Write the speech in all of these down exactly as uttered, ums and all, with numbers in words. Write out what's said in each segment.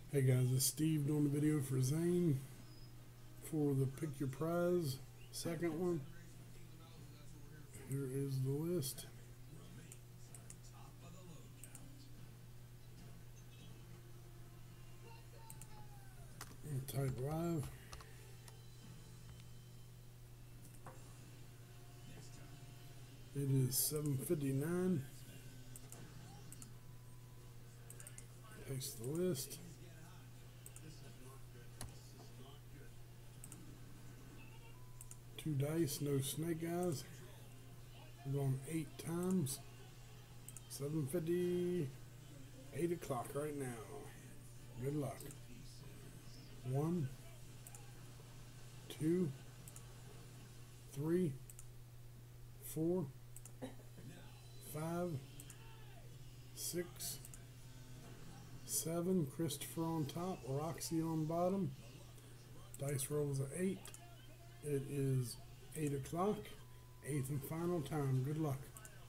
Hey guys, it's Steve doing the video for ZANE for the Pick Your Prize second one. Here is the list. And type live. It is seven fifty-nine. Paste the list. Two dice, no snake eyes. We're going eight times. seven fifty, eight o'clock right now. Good luck. One, two, three, four, five, six, seven. Christopher on top, Roxy on bottom. Dice rolls at eight. It is eight o'clock, eighth and final time. Good luck.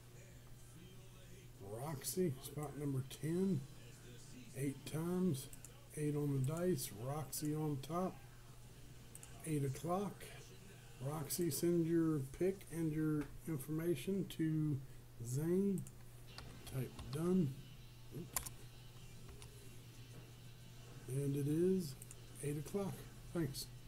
Roxy, spot number ten, eight times, eight on the dice, Roxy on top, eight o'clock. Roxy, send your pick and your information to ZANE. Type done. Oops. And it is eight o'clock. Thanks.